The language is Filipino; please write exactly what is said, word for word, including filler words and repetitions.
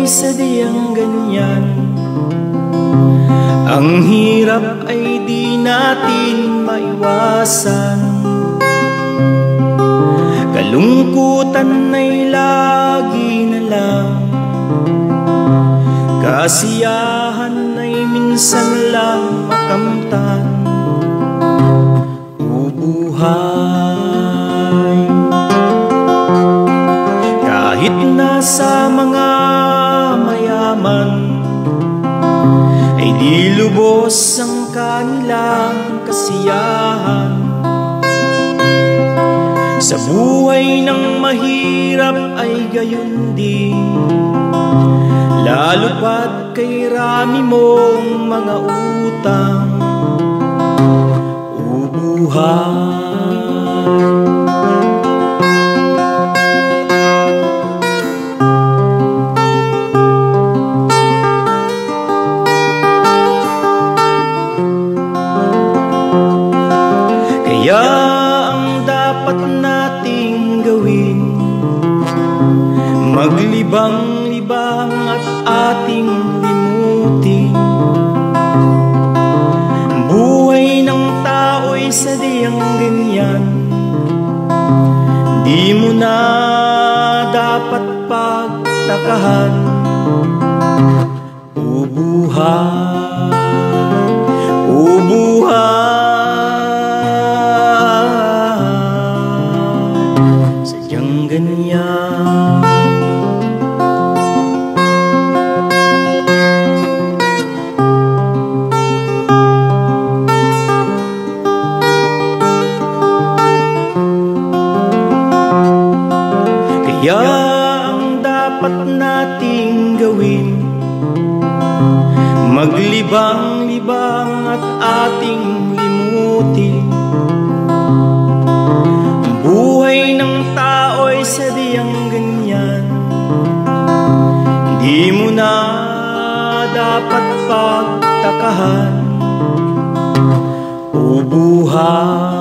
sadyang ganyan. Ang hirap ay di natin maiwasan, kalungkutan ay lagi na lang, kasiyahan ay minsan lang makamtan. O buhay, kahit nasa mga mayaman, ay di lubos ang kanilang kasiyahan. Sa buhay ng mahirap ay gayon din, lalo pat kay rami mong mga utang. O buhay, kaya ang dapat nating gawin, maglibang-libang at ating limutin. Buhay ng tao'y sadyang ganyan, di mo na dapat pagtakahan. O buhay, o buhay, sadyang ganyan. Kaya ang dapat nating gawin, maglibang-libang at ating limutin. Ang buhay ng tao'y sadyang ganyan, di mo na dapat pagtakahan. O buhay,